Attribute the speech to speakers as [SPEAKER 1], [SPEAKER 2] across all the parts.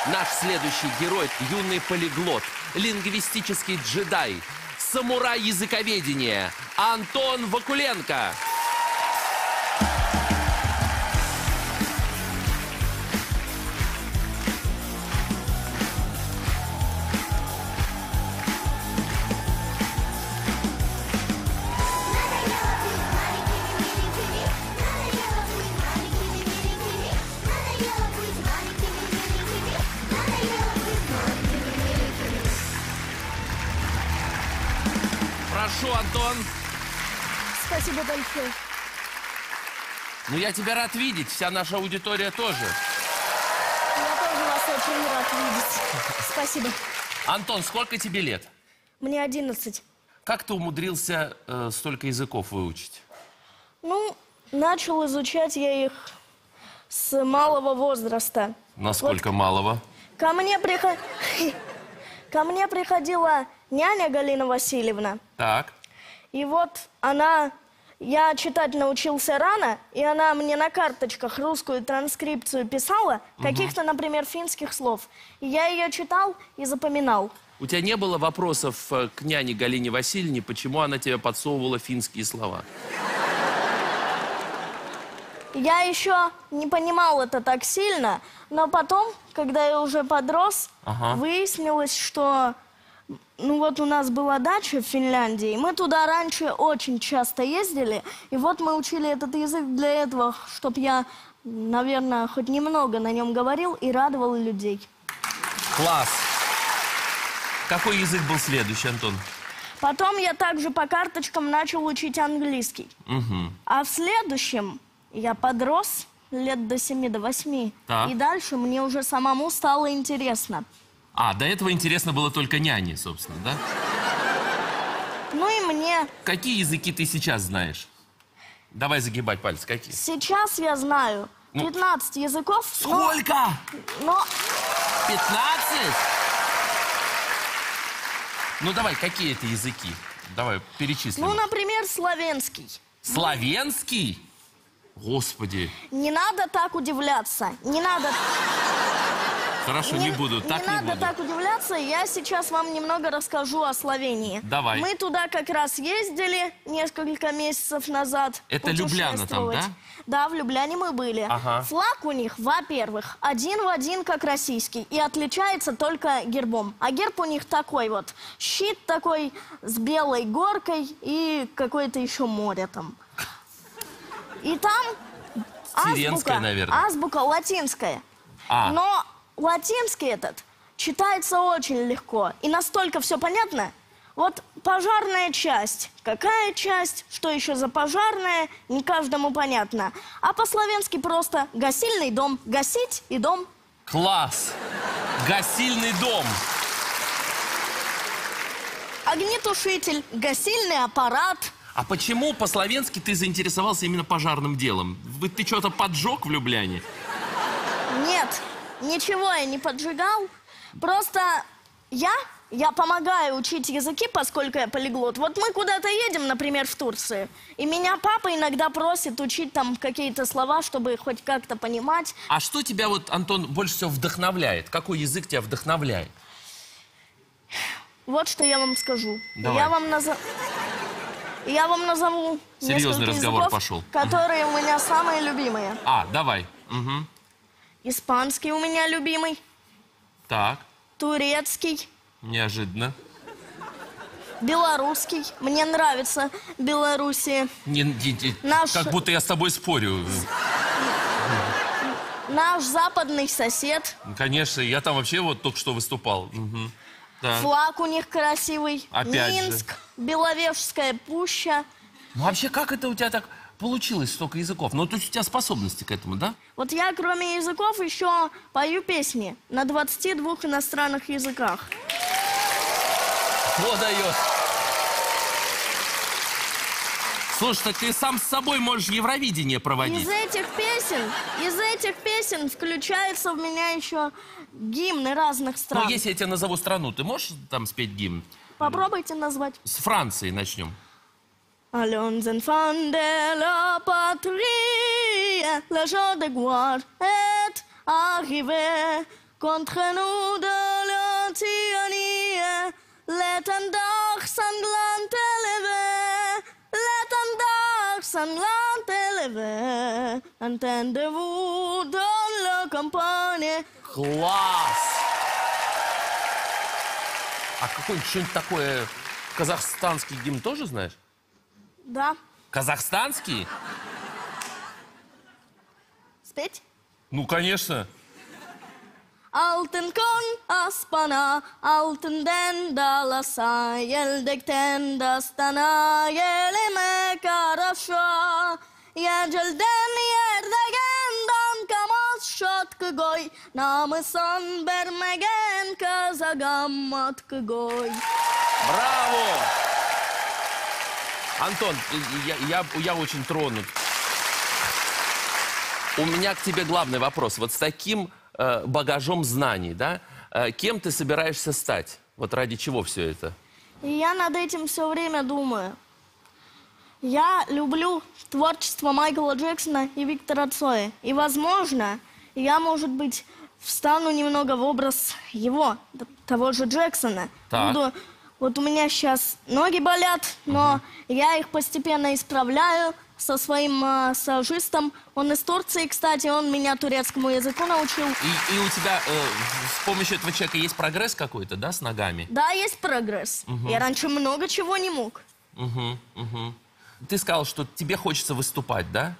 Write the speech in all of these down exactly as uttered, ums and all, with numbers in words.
[SPEAKER 1] Наш следующий герой – юный полиглот, лингвистический джедай, самурай языковедения Антон Вакуленко. Прошу, Антон.
[SPEAKER 2] Спасибо большое.
[SPEAKER 1] Ну, я тебя рад видеть, вся наша аудитория тоже.
[SPEAKER 2] Я тоже вас очень рад видеть. Спасибо.
[SPEAKER 1] Антон, сколько тебе лет?
[SPEAKER 2] Мне одиннадцать.
[SPEAKER 1] Как ты умудрился э, столько языков выучить?
[SPEAKER 2] Ну, начал изучать я их с малого возраста.
[SPEAKER 1] Насколько
[SPEAKER 2] Вот
[SPEAKER 1] малого?
[SPEAKER 2] Ко мне, приход... ко мне приходила няня Галина Васильевна.
[SPEAKER 1] Так.
[SPEAKER 2] И вот она... Я читать научился рано, и она мне на карточках русскую транскрипцию писала, угу. каких-то, например, финских слов. И я ее читал и запоминал.
[SPEAKER 1] У тебя не было вопросов к няне Галине Васильевне, почему она тебе подсовывала финские слова?
[SPEAKER 2] Я еще не понимал это так сильно, но потом, когда я уже подрос, ага. выяснилось, что... Ну вот у нас была дача в Финляндии, мы туда раньше очень часто ездили, и вот мы учили этот язык для этого, чтобы я, наверное, хоть немного на нем говорил и радовал людей.
[SPEAKER 1] Класс! Какой язык был следующий, Антон?
[SPEAKER 2] Потом я также по карточкам начал учить английский.
[SPEAKER 1] Угу.
[SPEAKER 2] А в следующем я подрос лет до семи, до восьми, так. и дальше мне уже самому стало интересно.
[SPEAKER 1] А, до этого интересно было только няне, собственно, да?
[SPEAKER 2] Ну и мне.
[SPEAKER 1] Какие языки ты сейчас знаешь? Давай загибать пальцы, какие?
[SPEAKER 2] Сейчас я знаю ну, пятнадцать языков.
[SPEAKER 1] Сколько?
[SPEAKER 2] Но... но...
[SPEAKER 1] пятнадцать? Ну давай, какие это языки? Давай, перечислим.
[SPEAKER 2] Ну, например, славянский.
[SPEAKER 1] Славянский? Господи.
[SPEAKER 2] Не надо так удивляться. Не надо...
[SPEAKER 1] Хорошо, не, не буду, так не,
[SPEAKER 2] не
[SPEAKER 1] буду.
[SPEAKER 2] надо так удивляться, я сейчас вам немного расскажу о Словении.
[SPEAKER 1] Давай.
[SPEAKER 2] Мы туда как раз ездили несколько месяцев назад.
[SPEAKER 1] Это Любляна там, да?
[SPEAKER 2] Да, в Любляне мы были.
[SPEAKER 1] Ага.
[SPEAKER 2] Флаг у них, во-первых, один в один, как российский, и отличается только гербом. А герб у них такой вот, щит такой с белой горкой и какое-то еще море там. И там азбука,
[SPEAKER 1] наверное.
[SPEAKER 2] азбука латинская.
[SPEAKER 1] А.
[SPEAKER 2] Но... Латинский этот читается очень легко. И настолько все понятно. Вот пожарная часть. Какая часть? Что еще за пожарная? Не каждому понятно. А по-словенски просто гасильный дом. Гасить и дом.
[SPEAKER 1] Класс! Гасильный дом.
[SPEAKER 2] Огнетушитель. Гасильный аппарат.
[SPEAKER 1] А почему по-словенски ты заинтересовался именно пожарным делом? Ты что-то поджег в Любляне?
[SPEAKER 2] Нет. Ничего я не поджигал, просто я, я помогаю учить языки, поскольку я полиглот. Вот мы куда-то едем, например, в Турцию, и меня папа иногда просит учить там какие-то слова, чтобы хоть как-то понимать.
[SPEAKER 1] А что тебя, вот, Антон, больше всего вдохновляет? Какой язык тебя вдохновляет?
[SPEAKER 2] Вот что я вам скажу.
[SPEAKER 1] Давай.
[SPEAKER 2] Я вам, назов... я вам назову
[SPEAKER 1] Серьезный
[SPEAKER 2] несколько
[SPEAKER 1] разговор
[SPEAKER 2] языков,
[SPEAKER 1] пошел.
[SPEAKER 2] которые у меня самые любимые.
[SPEAKER 1] А, давай. Угу.
[SPEAKER 2] Испанский у меня любимый.
[SPEAKER 1] Так.
[SPEAKER 2] Турецкий.
[SPEAKER 1] Неожиданно.
[SPEAKER 2] Белорусский. Мне нравится Белоруссия.
[SPEAKER 1] Не, не, не,
[SPEAKER 2] Наш...
[SPEAKER 1] Как будто я с тобой спорю.
[SPEAKER 2] Наш западный сосед.
[SPEAKER 1] Конечно, я там вообще вот только что выступал. Угу. Да.
[SPEAKER 2] Флаг у них красивый.
[SPEAKER 1] Опять
[SPEAKER 2] Минск,
[SPEAKER 1] же.
[SPEAKER 2] Беловежская пуща.
[SPEAKER 1] Ну, вообще, как это у тебя так получилось, столько языков? Ну, то есть у тебя способности к этому, да?
[SPEAKER 2] Вот я, кроме языков, еще пою песни на двадцати двух иностранных языках.
[SPEAKER 1] Кто дает? Слушай, так ты сам с собой можешь Евровидение проводить.
[SPEAKER 2] Из этих песен, из этих песен включается в меня еще гимны разных стран.
[SPEAKER 1] Ну, если я тебе назову страну, ты можешь там спеть гимн?
[SPEAKER 2] Попробуйте назвать.
[SPEAKER 1] С Франции начнем.
[SPEAKER 2] Allons enfants de la patrie, le jour de gloire est arrivé. contre nous de la tyrannie. L'étendard sanglant élevé, l'étendard sanglant élevé, entendez-vous dans la campagne.
[SPEAKER 1] Класс! А какой-нибудь что-нибудь такое, казахстанский гимн тоже знаешь?
[SPEAKER 2] Да.
[SPEAKER 1] Казахстанский?
[SPEAKER 2] Спеть?
[SPEAKER 1] Ну, конечно.
[SPEAKER 2] Altın kon aspana, altından dalasa, yeldekten dastana, yelime karışa. Yecelden yerdegen damkamaz şatkı goy, namısan vermegen kazagam matkı goy.
[SPEAKER 1] Браво! Антон, я, я, я очень тронут. У меня к тебе главный вопрос. Вот с таким э, багажом знаний, да, э, кем ты собираешься стать? Вот ради чего все это?
[SPEAKER 2] И я над этим все время думаю. Я люблю творчество Майкла Джексона и Виктора Цоя. И, возможно, я, может быть, встану немного в образ его, того же Джексона.
[SPEAKER 1] Так.
[SPEAKER 2] Буду... Вот у меня сейчас ноги болят, но угу. я их постепенно исправляю со своим массажистом. Он из Турции, кстати, он меня турецкому языку научил.
[SPEAKER 1] И, и у тебя э, с помощью этого человека есть прогресс какой-то, да, с ногами?
[SPEAKER 2] Да, есть прогресс. Угу. Я раньше много чего не мог.
[SPEAKER 1] Угу, угу. Ты сказал, что тебе хочется выступать, да?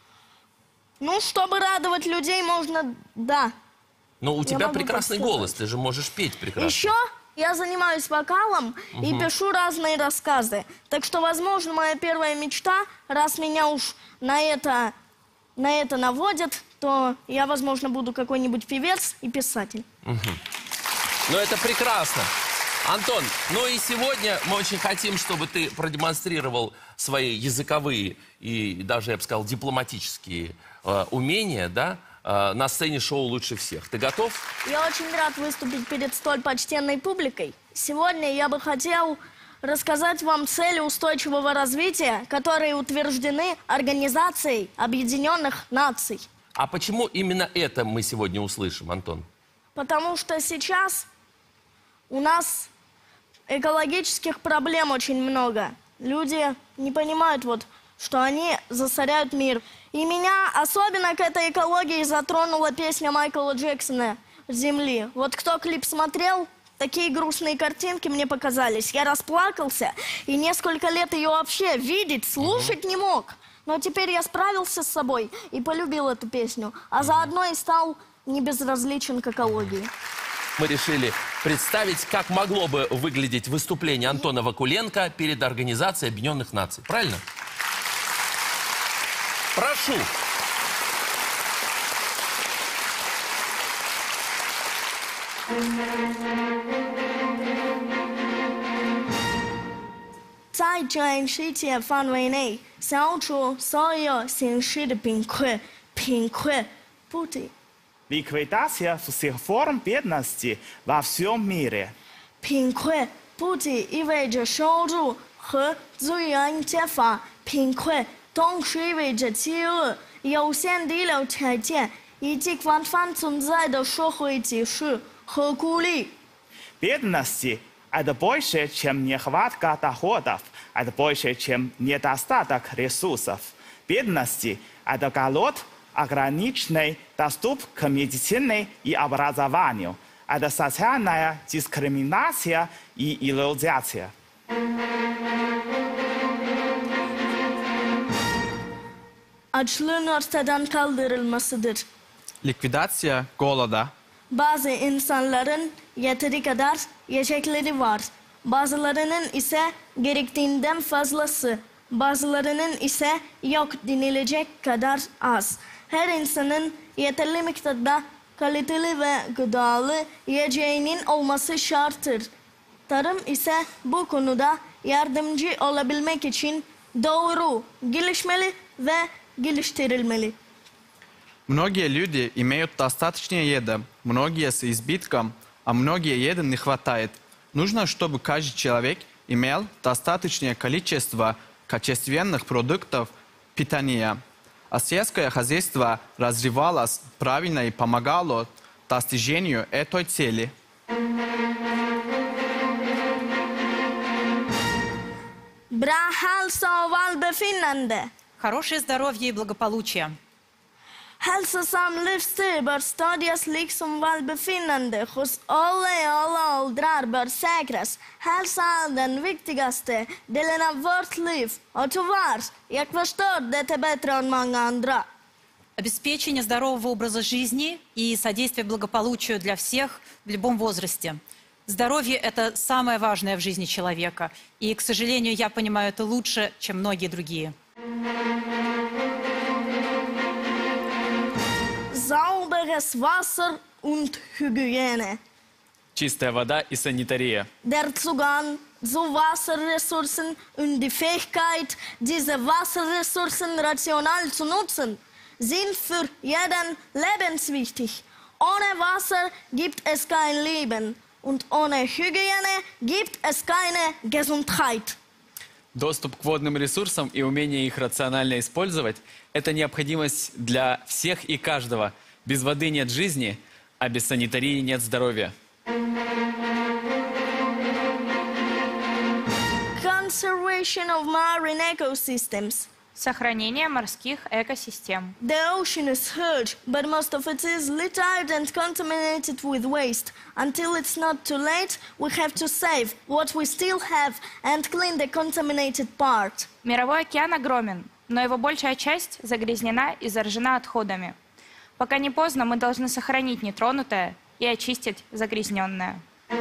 [SPEAKER 2] Ну, чтобы радовать людей, можно, да.
[SPEAKER 1] Но у я тебя прекрасный голос, ты же можешь петь прекрасно.
[SPEAKER 2] Еще я занимаюсь вокалом угу. и пишу разные рассказы. Так что, возможно, моя первая мечта, раз меня уж на это, на это наводят, то я, возможно, буду какой-нибудь певец и писатель.
[SPEAKER 1] Угу. Ну, это прекрасно. Антон, ну и сегодня мы очень хотим, чтобы ты продемонстрировал свои языковые и даже, я бы сказал, дипломатические э, умения, да, э, на сцене шоу «Лучше всех». Ты готов?
[SPEAKER 2] Я очень рад выступить перед столь почтенной публикой. Сегодня я бы хотел рассказать вам цели устойчивого развития, которые утверждены Организацией Объединенных Наций.
[SPEAKER 1] А почему именно это мы сегодня услышим, Антон?
[SPEAKER 2] Потому что сейчас у нас экологических проблем очень много. Люди не понимают, вот, что они засоряют мир. И меня особенно к этой экологии затронула песня Майкла Джексона «Земли». Вот кто клип смотрел, такие грустные картинки мне показались. Я расплакался и несколько лет ее вообще видеть, слушать не мог. Но теперь я справился с собой и полюбил эту песню. А заодно и стал не безразличен к экологии.
[SPEAKER 1] Мы решили представить, как могло бы выглядеть выступление Антона Вакуленко перед Организацией Объединенных Наций. Правильно? Прошу.
[SPEAKER 2] 在全世界范围内消除所有形式的贫困，贫困不止。
[SPEAKER 3] Ликвидация всех форм бедности во всем мире.
[SPEAKER 2] 贫困不仅意味着收入和资源缺乏，贫困同时意味着饥饿、有限医疗条件以及广泛存在的社会歧视和孤立。
[SPEAKER 3] Бедности – это больше, чем нехватка доходов, это больше, чем недостаток ресурсов. Бедности – это голод, ограниченный доступ к медицине и образованию. Это социальная дискриминация и иллюзия.
[SPEAKER 2] Açlığın ortadan kaldırılmasıdır.
[SPEAKER 4] Likvidatsiya голода.
[SPEAKER 2] Bazı insanların yeteri kadar yiyecekleri var. Bazılarının ise gerektiğinden fazlası. Bazılarının ise yok denilecek kadar az. Her insanın yeterli miktarda kaliteli ve gıdalı yiyeceğinin olması şarttır. Tarım ise bu konuda yardımcı olabilmek için doğru, gelişmeli ve geliştirilmeli.
[SPEAKER 4] Многие люди имеют достаточно еды, многие с избытком, а многие еды не хватает. Нужно, чтобы каждый человек имел достаточное количество качественных продуктов питания. А сельское хозяйство развивалось правильно и помогало достижению этой цели.
[SPEAKER 2] Bra hälsa och välbefinnande.
[SPEAKER 5] Хорошее здоровье и благополучие.
[SPEAKER 2] Hälsosam livsstil bör stödjas liksom välbefinnande hos alla i alla åldrar bör säkras. Hälsa är den viktigaste delen av vårt liv. Och tyvärr, jag förstår det är bättre än många andra.
[SPEAKER 5] Обеспечение здорового образа жизни и содействие благополучию для всех в любом возрасте. Здоровье – это самое важное в жизни человека. И, к сожалению, я понимаю это лучше, чем многие другие.
[SPEAKER 2] Sauberes Wasser und Hygiene.
[SPEAKER 6] Чистая вода и санитария.
[SPEAKER 2] Der Zugang zu Wasserressourcen und die Fähigkeit, diese Wasserressourcen rational zu nutzen, sind für jeden lebenswichtig. Ohne Wasser gibt es kein Leben und ohne Hygiene gibt es keine Gesundheit.
[SPEAKER 6] Доступ к водным ресурсам и умение их рационально использовать – это необходимость для всех и каждого. Без воды нет жизни, а без санитарии нет здоровья.
[SPEAKER 2] Conservation of marine ecosystems.
[SPEAKER 7] Сохранение морских экосистем.
[SPEAKER 2] The ocean is huge, but most of it is littered and contaminated with waste. Until it's not too late, we have to save what we still have and clean the contaminated part.
[SPEAKER 7] Мировой океан огромен, но его большая часть загрязнена и заражена отходами. Пока не поздно, мы должны сохранить нетронутое и очистить загрязненное.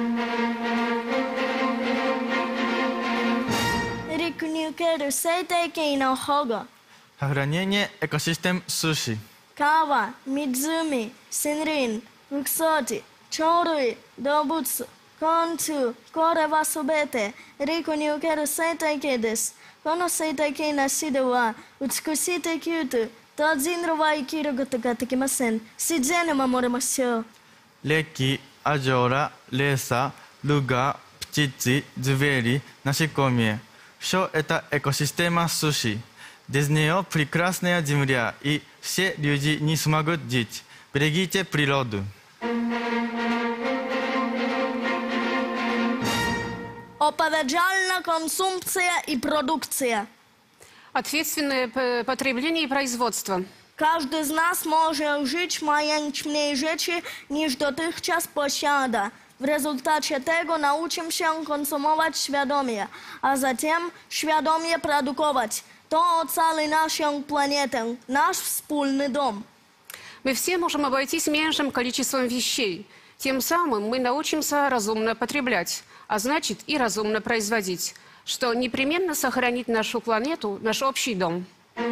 [SPEAKER 8] Сохранение экосистем суши.
[SPEAKER 2] Кава, Мидзуми, Синрин, Вуксоти, Чоруи, Добутсу, Концу, Корева Субете, Рикунюкеру Сейтайкедес, Коно Сейтайкей Насидева, Уцкусите Кюту, Тодзинрова и Кирогатакатакимасен, Сидзенема Моремасё.
[SPEAKER 8] Реки, озера, леса, луга, птицы, звери, насекомые. Все это экосистема суши. Без нее прекрасная земля, и все люди не смогут жить. Берегите природу.
[SPEAKER 2] Odpowiedzialna konsumpcja i produkcja.
[SPEAKER 9] Ответственное потребление и производство.
[SPEAKER 2] Każdy z nas może użyć mając mniej rzeczy niż dotychczas posiada. W rezultacie tego nauczymy się konsumować świadomie, a zatem świadomie produkować. To ocali naszą planetę, nasz wspólny dom.
[SPEAKER 9] Мы все можем обойтись меньшим количеством вещей. Тем самым мы научимся разумно потреблять, а значит и разумно производить, что непременно сохранит нашу планету, наш общий дом.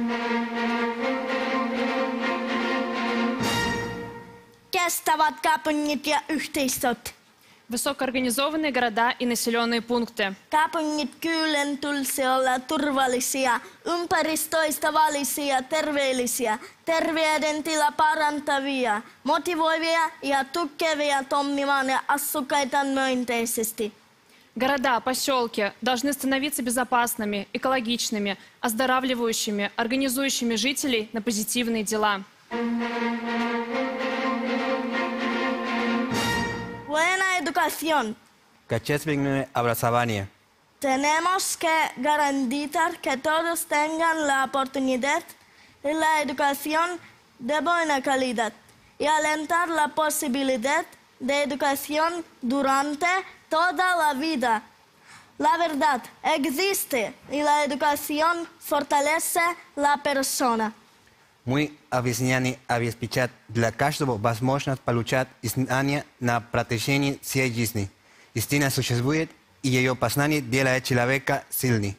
[SPEAKER 2] Kestävät kaupungit ja yhteisöt.
[SPEAKER 7] Высокоорганизованные города и населенные пункты.
[SPEAKER 2] Kaupungit kyllä tulisi olla turvallisia, ympäristöystävällisiä, terveellisiä, terveydentila parantavia, motivoivia ja tukevia toimimaan asukkaita myönteisesti.
[SPEAKER 7] Города, поселки должны становиться безопасными, экологичными, оздоравливающими, организующими жителей на позитивные дела.
[SPEAKER 2] Buena educación.
[SPEAKER 10] Качественное образование.
[SPEAKER 2] Tenemos que garantizar que todos tengan la oportunidad de la educación de buena calidad y alentar la posibilidad de educación durante toda la vida. La verdad existe y la educación fortalece la persona.
[SPEAKER 10] Мы объясняли обеспечать для каждого возможность получать знания на протяжении всей жизни. Истина существует, и ее познание делает человека сильным.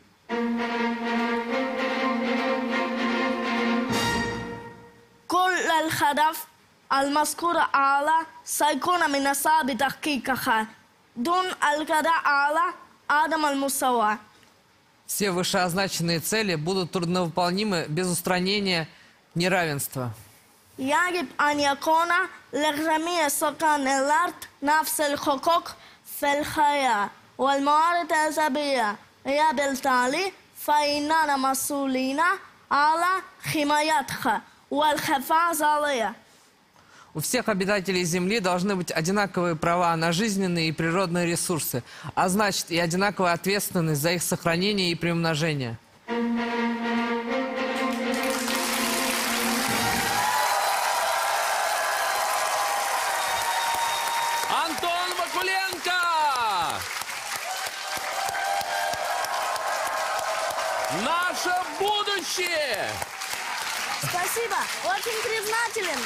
[SPEAKER 2] كل الهدف المذكور أعلى سيكون من صعب تحقيقها دون القدر على عدم المساواة.
[SPEAKER 11] Все вышеозначенные цели будут трудновыполнимы без устранения неравенства.
[SPEAKER 2] يجب أن يكون لجميع سكان الأرض نفس الحقوق في الحياة والموارد الطبيعية وبالتالي فإننا مسؤولين على حمايتها والحفاظ عليها.
[SPEAKER 11] У всех обитателей Земли должны быть одинаковые права на жизненные и природные ресурсы, а значит и одинаковая ответственность за их сохранение и приумножение.
[SPEAKER 1] Антон Вакуленко! Наше будущее!
[SPEAKER 2] Спасибо, очень признателен.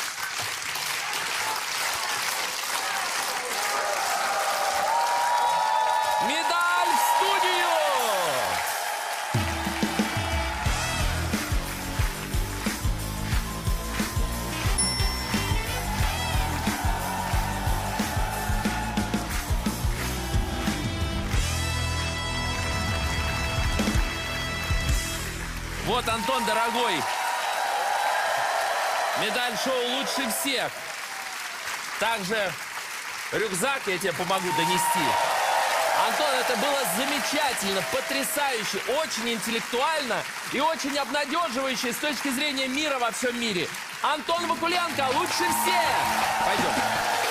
[SPEAKER 1] Медаль в студию! Вот, Антон, дорогой, медаль шоу «Лучше всех». Также рюкзак я тебе помогу донести. Антон, это было замечательно, потрясающе, очень интеллектуально и очень обнадеживающе с точки зрения мира во всем мире. Антон Вакуленко, лучше всех! Пойдем.